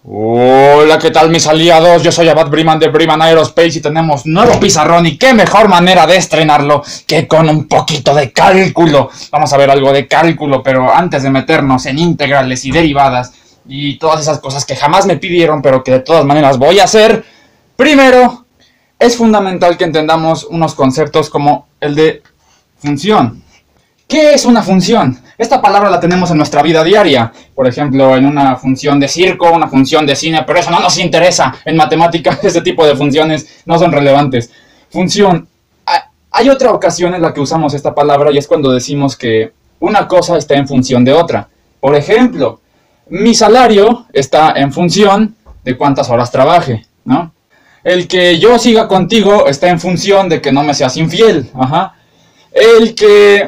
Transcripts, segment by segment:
Hola, ¿qué tal mis aliados? Yo soy Abad Briman de Briman Aerospace y tenemos nuevo pizarrón y qué mejor manera de estrenarlo que con un poquito de cálculo. Vamos a ver algo de cálculo, pero antes de meternos en integrales y derivadas y todas esas cosas que jamás me pidieron, pero que de todas maneras voy a hacer, primero es fundamental que entendamos unos conceptos como el de función. ¿Qué es una función? Esta palabra la tenemos en nuestra vida diaria, por ejemplo, en una función de circo, una función de cine, pero eso no nos interesa. En matemáticas, ese tipo de funciones no son relevantes. Función. Hay otra ocasión en la que usamos esta palabra y es cuando decimos que una cosa está en función de otra. Por ejemplo, mi salario está en función de cuántas horas trabaje, ¿no? El que yo siga contigo está en función de que no me seas infiel, ajá. El que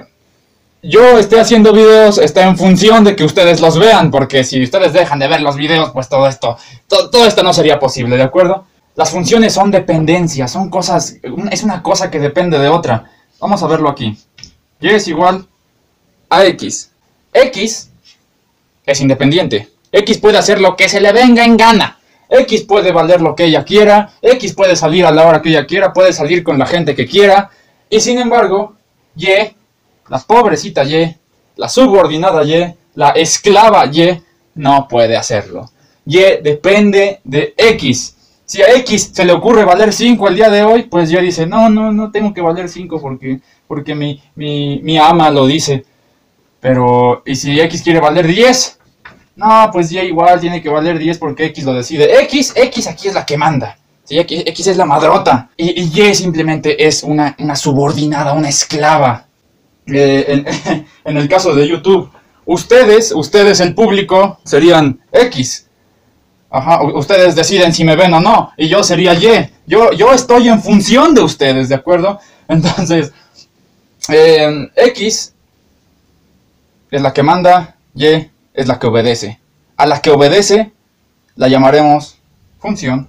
yo esté haciendo videos está en función de que ustedes los vean, porque si ustedes dejan de ver los videos, pues todo esto no sería posible, ¿de acuerdo? Las funciones son dependencias, son cosas, es una cosa que depende de otra. Vamos a verlo aquí. Y es igual a X. X es independiente. X puede hacer lo que se le venga en gana. X puede valer lo que ella quiera. X puede salir a la hora que ella quiera. Puede salir con la gente que quiera. Y sin embargo, Y, la pobrecita Y, la subordinada Y, la esclava Y, no puede hacerlo. Y depende de X. Si a X se le ocurre valer 5 el día de hoy, pues Y dice, no tengo que valer 5 porque mi ama lo dice. Pero, ¿y si X quiere valer 10? No, pues Y igual tiene que valer 10 porque X lo decide. X aquí es la que manda. Sí, X es la madrota. Y Y simplemente es una subordinada, una esclava. En el caso de YouTube, ustedes el público, serían X. Ajá, ustedes deciden si me ven o no. Y yo sería Y. Yo estoy en función de ustedes, ¿de acuerdo? Entonces, X es la que manda, Y es la que obedece. A la que obedece la llamaremos función.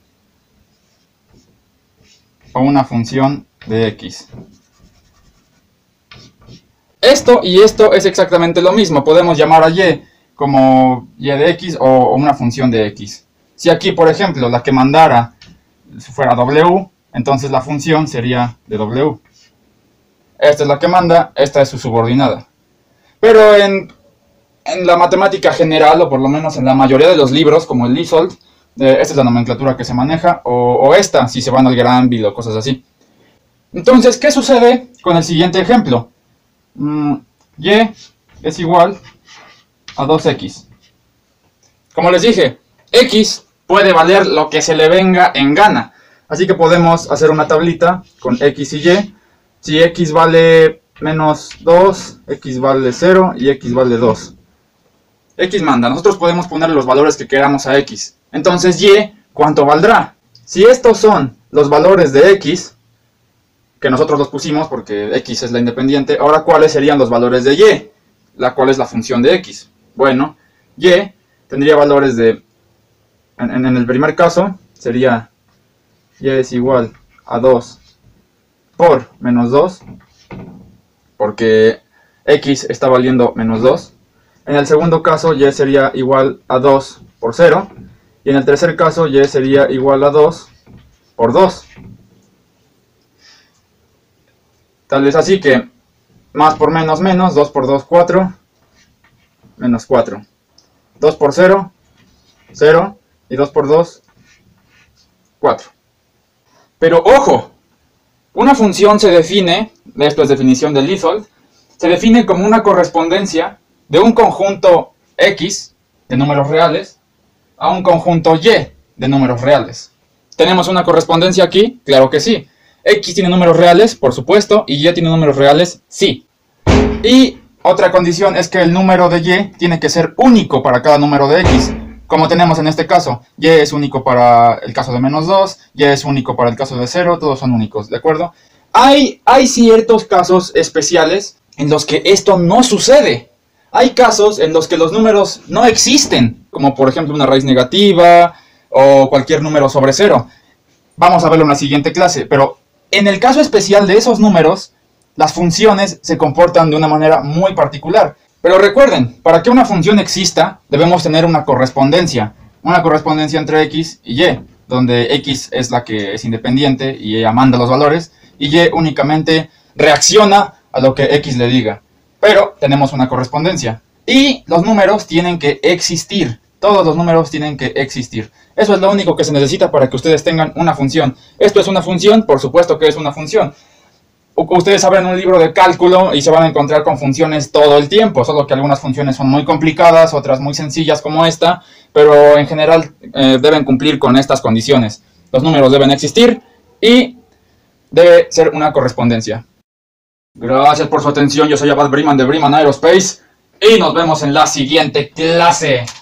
O una función de X. Esto y esto es exactamente lo mismo. Podemos llamar a Y como Y de X o una función de X. Si aquí, por ejemplo, la que mandara fuera W, entonces la función sería de W. Esta es la que manda, esta es su subordinada. Pero en la matemática general, o por lo menos en la mayoría de los libros, como el Liesholt, esta es la nomenclatura que se maneja, o esta, si se van al Granville o cosas así. Entonces, ¿qué sucede con el siguiente ejemplo? Y es igual a 2X. Como les dije, X puede valer lo que se le venga en gana. Así que podemos hacer una tablita con X y Y. Si X vale menos 2, X vale 0 y X vale 2. X manda. Nosotros podemos poner los valores que queramos a X. Entonces Y, ¿cuánto valdrá? Si estos son los valores de X, que nosotros los pusimos porque X es la independiente, ahora ¿cuáles serían los valores de Y? La cual es la función de X. Bueno, Y tendría valores de, en el primer caso, sería Y es igual a 2 por menos 2, porque X está valiendo menos 2. En el segundo caso, Y sería igual a 2 por 0. Y en el tercer caso, Y sería igual a 2 por 2. Tal vez así que más por menos menos, 2 por 2, 4, menos 4. 2 por 0, 0, y 2 por 2, 4. Pero ojo, una función se define, esto es definición de Liesholt, se define como una correspondencia de un conjunto X de números reales a un conjunto Y de números reales. ¿Tenemos una correspondencia aquí? Claro que sí. X tiene números reales, por supuesto, y Y tiene números reales, sí. Y otra condición es que el número de Y tiene que ser único para cada número de X, como tenemos en este caso. Y es único para el caso de menos 2, Y es único para el caso de 0, todos son únicos, ¿de acuerdo? Hay ciertos casos especiales en los que esto no sucede. Hay casos en los que los números no existen, como por ejemplo una raíz negativa o cualquier número sobre 0. Vamos a verlo en la siguiente clase, pero en el caso especial de esos números, las funciones se comportan de una manera muy particular. Pero recuerden, para que una función exista, debemos tener una correspondencia. una correspondencia entre X y Y, donde X es la que es independiente y ella manda los valores, y Y únicamente reacciona a lo que X le diga. Pero tenemos una correspondencia. Y los números tienen que existir. Todos los números tienen que existir. Eso es lo único que se necesita para que ustedes tengan una función. ¿Esto es una función? Por supuesto que es una función. Ustedes abren un libro de cálculo y se van a encontrar con funciones todo el tiempo, solo que algunas funciones son muy complicadas, otras muy sencillas como esta, pero en general deben cumplir con estas condiciones. Los números deben existir y debe ser una correspondencia. Gracias por su atención, yo soy Abad Briman de Briman Aerospace y nos vemos en la siguiente clase.